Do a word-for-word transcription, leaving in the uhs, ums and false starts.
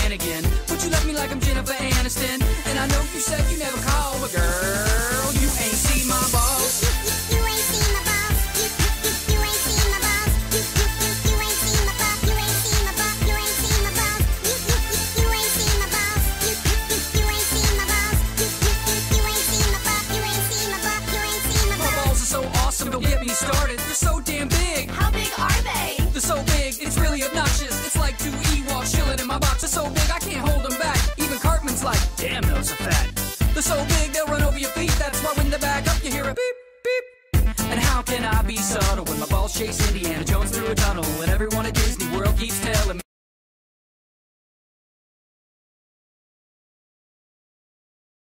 again. But you love me like I'm Jennifer Aniston. And I know you said you never call, but girl, you ain't seen my balls. You ain't seen my balls. You, you, you ain't seen my balls. You, you, you, you ain't seen my balls. You ain't seen my balls. You ain't seen my balls. You, you, you, you ain't seen my balls. You, you, you, you ain't seen my balls. You, you, you, you ain't seen my balls. You ain't seen my balls. You ain't seen my My balls. balls are so awesome, don't get me started. They're so damn big. How big are they? They're so big, it's really obnoxious. It's like two Ewoks chilling in my box. They're so big, I can't hold them back. Even Cartman's like, damn, those are fat. They're so big, they'll run over your feet. That's why when they back up, you hear a beep, beep. And how can I be subtle when my balls chase Indiana Jones through a tunnel? And everyone at Disney World keeps telling me